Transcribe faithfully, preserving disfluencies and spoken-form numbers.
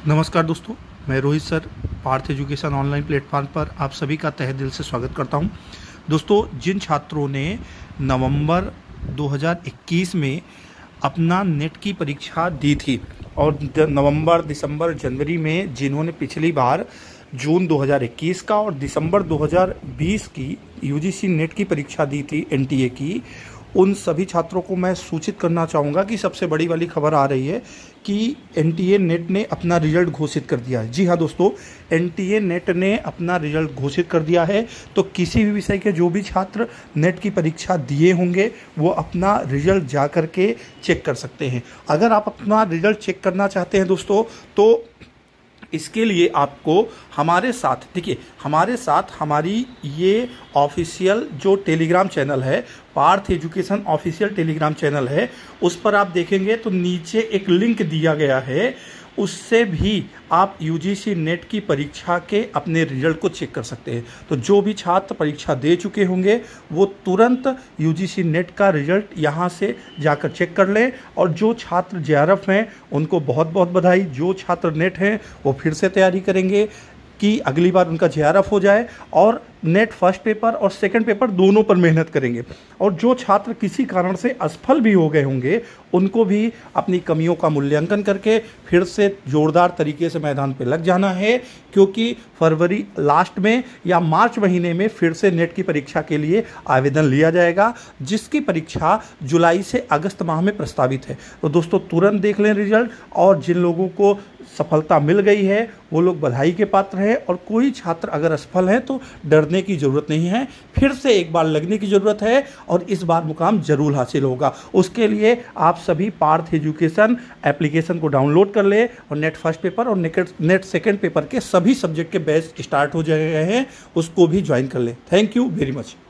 नमस्कार दोस्तों, मैं Rohit sir Parth education online platform पर आप सभी का तहे दिल से स्वागत करता हूं। दोस्तों, जिन छात्रों ने नवंबर दो हज़ार इक्कीस में अपना नेट की परीक्षा दी थी और नवंबर, दिसंबर, जनवरी में जिन्होंने पिछली बार जून दो हज़ार इक्कीस का और दिसंबर दो हज़ार बीस की यूजीसी नेट की परीक्षा दी थी एनटीए की, उन सभी छात्रों को मैं सूचित करना चाहूँगा कि सबसे बड़ी वाली खबर आ रही है कि एनटीए नेट ने अपना रिजल्ट घोषित कर दिया है। जी हाँ दोस्तों, एनटीए नेट ने अपना रिजल्ट घोषित कर दिया है। तो किसी भी विषय के जो भी छात्र नेट की परीक्षा दिए होंगे वो अपना रिजल्ट जा कर के चेक कर सकते हैं। अगर आप अपना रिजल्ट चेक करना चाहते हैं दोस्तों, तो इसके लिए आपको हमारे साथ देखिए हमारे साथ हमारी ये ऑफिशियल जो टेलीग्राम चैनल है, Parth education official Telegram channel है, उस पर आप देखेंगे तो नीचे एक लिंक दिया गया है। उससे भी आप यूजीसी नेट की परीक्षा के अपने रिजल्ट को चेक कर सकते हैं। तो जो भी छात्र परीक्षा दे चुके होंगे वो तुरंत यूजीसी नेट का रिजल्ट यहाँ से जाकर चेक कर लें। और जो छात्र जेआरएफ हैं उनको बहुत बहुत बधाई। जो छात्र नेट हैं वो फिर से तैयारी करेंगे कि अगली बार उनका जेआरएफ हो जाए और नेट फर्स्ट पेपर और सेकंड पेपर दोनों पर मेहनत करेंगे। और जो छात्र किसी कारण से असफल भी हो गए होंगे उनको भी अपनी कमियों का मूल्यांकन करके फिर से जोरदार तरीके से मैदान पे लग जाना है, क्योंकि फरवरी लास्ट में या मार्च महीने में फिर से नेट की परीक्षा के लिए आवेदन लिया जाएगा, जिसकी परीक्षा जुलाई से अगस्त माह में प्रस्तावित है। तो दोस्तों तुरंत देख लें रिजल्ट, और जिन लोगों को सफलता मिल गई है वो लोग बधाई के पात्र हैं। और कोई छात्र अगर असफल है तो डरने की ज़रूरत नहीं है, फिर से एक बार लगने की ज़रूरत है और इस बार मुकाम जरूर हासिल होगा। उसके लिए आप सभी पार्थ एजुकेशन एप्लीकेशन को डाउनलोड कर लें और नेट फर्स्ट पेपर और नेट सेकेंड पेपर के सभी सब्जेक्ट के बैच स्टार्ट हो गए हैं, उसको भी ज्वाइन कर लें। Thank you very much.